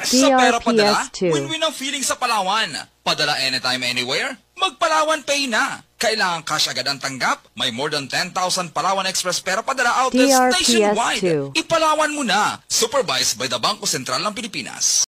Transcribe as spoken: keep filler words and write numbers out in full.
Sa Pera Padala, win-win ang feeling sa Palawan. Padala anytime, anywhere, mag-Palawan Pay na. Kailangan cash agad ang tanggap. May more than ten thousand Palawan Express Pera Padala outlets D R P S nationwide. two. Ipalawan mo na. Supervised by the Bangko Sentral ng Pilipinas.